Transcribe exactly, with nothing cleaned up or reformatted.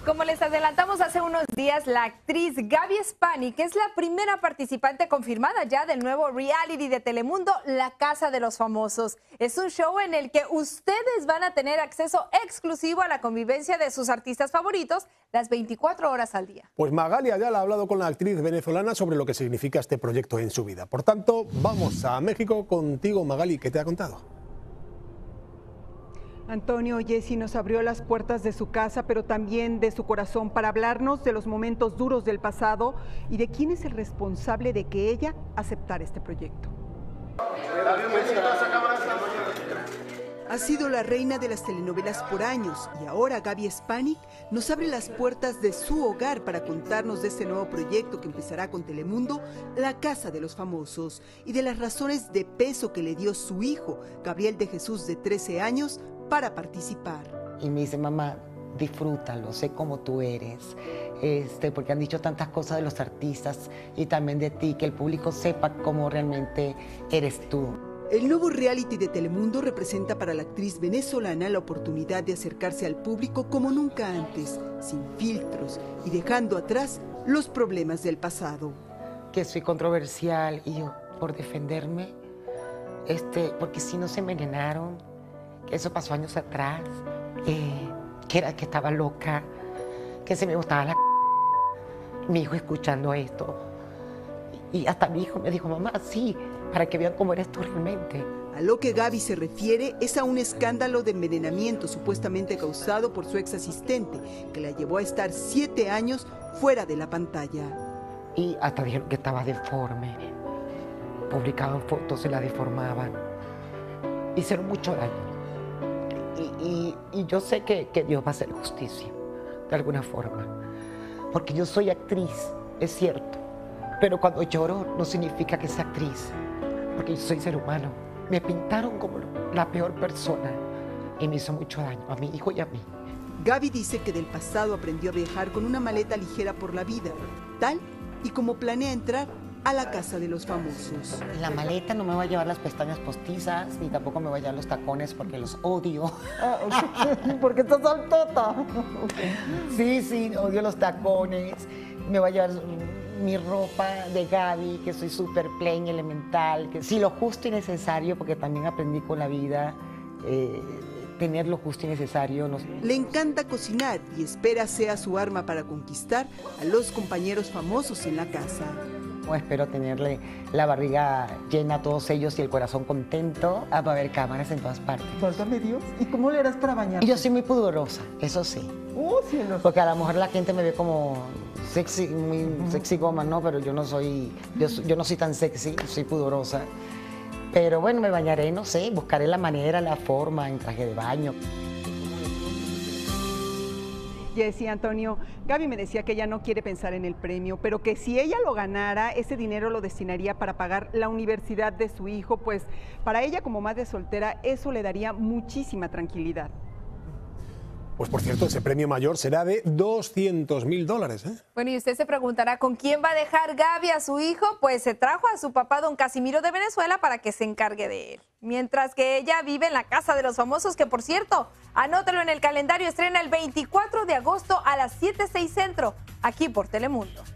Como les adelantamos hace unos días, la actriz Gaby Spanik es la primera participante confirmada ya del nuevo reality de Telemundo, La Casa de los Famosos. Es un show en el que ustedes van a tener acceso exclusivo a la convivencia de sus artistas favoritos las veinticuatro horas al día. Pues Magali Ayala ha hablado con la actriz venezolana sobre lo que significa este proyecto en su vida. Por tanto, vamos a México contigo, Magali. ¿Qué te ha contado? Antonio Jessy nos abrió las puertas de su casa, pero también de su corazón, para hablarnos de los momentos duros del pasado y de quién es el responsable de que ella aceptara este proyecto. Ha sido la reina de las telenovelas por años y ahora Gaby Spanik nos abre las puertas de su hogar para contarnos de este nuevo proyecto que empezará con Telemundo, La Casa de los Famosos, y de las razones de peso que le dio su hijo, Gabriel de Jesús, de trece años, para participar. Y me dice: mamá, disfrútalo, sé cómo tú eres, este, porque han dicho tantas cosas de los artistas y también de ti, que el público sepa cómo realmente eres tú. El nuevo reality de Telemundo representa para la actriz venezolana la oportunidad de acercarse al público como nunca antes, sin filtros y dejando atrás los problemas del pasado. Que soy controversial y yo, por defenderme, este, porque si no se envenenaron, que eso pasó años atrás, eh, que era que estaba loca, que se me botaba la mi hijo escuchando esto. Y hasta mi hijo me dijo: mamá, sí, para que vean cómo eres tú realmente. A lo que Gaby se refiere es a un escándalo de envenenamiento supuestamente causado por su ex asistente, que la llevó a estar siete años fuera de la pantalla. Y hasta dijeron que estaba deforme. Publicaban fotos y la deformaban. Hicieron mucho daño. Y, y, y yo sé que, que Dios va a hacer justicia, de alguna forma. Porque yo soy actriz, es cierto. Pero cuando lloro no significa que sea actriz, porque yo soy ser humano. Me pintaron como la peor persona y me hizo mucho daño a mi hijo y a mí. Gaby dice que del pasado aprendió a viajar con una maleta ligera por la vida, tal y como planea entrar a la Casa de los Famosos. La maleta no me va a llevar las pestañas postizas, ni tampoco me va a llevar los tacones porque los odio. Ah, okay. Porque estás altota. Okay. Sí, sí, odio los tacones. Me va a llevar mi ropa de Gaby, que soy súper plain, elemental, que sí, lo justo y necesario, porque también aprendí con la vida, eh, tener lo justo y necesario. No... Le encanta cocinar y espera sea su arma para conquistar a los compañeros famosos en la casa. Espero tenerle la barriga llena a todos ellos y el corazón contento. Ah, va a haber cámaras en todas partes. Válgame Dios. ¿Y cómo le harás para bañarte? Y yo soy muy pudorosa, eso sí. Oh, cielos. Porque a lo mejor la gente me ve como sexy, muy uh-huh. sexy goma, ¿no? Pero yo no soy, yo, yo no soy tan sexy, soy pudorosa. Pero bueno, me bañaré, no sé, buscaré la manera, la forma, en traje de baño. Jessy, Antonio, Gaby me decía que ella no quiere pensar en el premio, pero que si ella lo ganara, ese dinero lo destinaría para pagar la universidad de su hijo, pues para ella como madre soltera eso le daría muchísima tranquilidad. Pues por cierto, ese premio mayor será de doscientos mil dólares. ¿eh? Bueno, y usted se preguntará, ¿con quién va a dejar Gaby a su hijo? Pues se trajo a su papá, don Casimiro de Venezuela, para que se encargue de él. Mientras que ella vive en la Casa de los Famosos, que por cierto, anótalo en el calendario, estrena el veinticuatro de agosto a las siete seis centro, aquí por Telemundo.